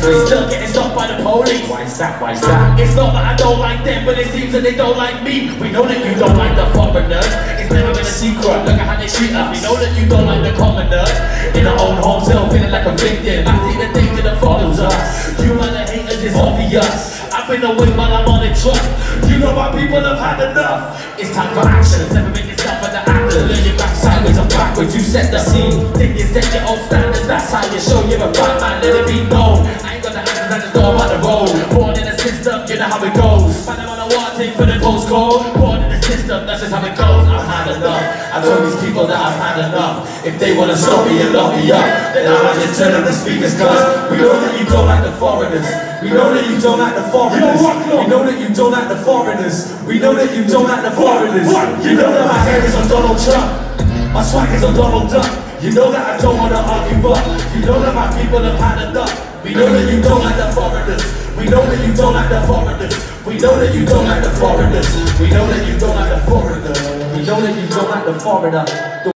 street. Still getting stopped by the police. Why is that? Why is that? It's not that I don't like them, but it seems that they don't like me. We know that you don't like the foreigners. It's never been a secret. Look at how they treat us. We know that you don't like the commoners. In our own home, still feeling like a victim. I see the danger that follows us. You and the haters is obvious. I've been away, but I'm on it trust. You know my people have had enough. It's time for action. It's never been this tough for the actors. Learn your back sideways and backwards. You set the scene. Think you set your own standards. That's how you show you're a bad man. Let it be known. I ain't got the answers. I just know about the road. Born in the system, you know how it goes. Find them on the water, take for the postcode. Born in the system, that's just how it goes. I've had enough. I told these people that I've had enough. If they wanna stop me and lock me up, then I might just turn up the speakers. Cause we know that you don't like the foreigners. We know that you don't like the foreigners. We know that you don't like the foreigners. We know that you don't like the foreigners. You know that my hair is on Donald Trump. My swag is on Donald Duck. You know that I don't wanna argue, but you know that my people have had enough. We know that you don't like the foreigners. We know that you don't like the foreigners. We know that you don't like the foreigners. We know that you don't like the foreigners. We know that you don't like the foreigner.